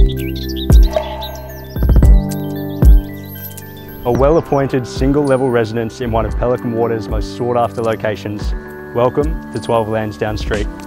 A well-appointed single-level residence in one of Pelican Water's most sought-after locations. Welcome to 12 Lansdowne Street.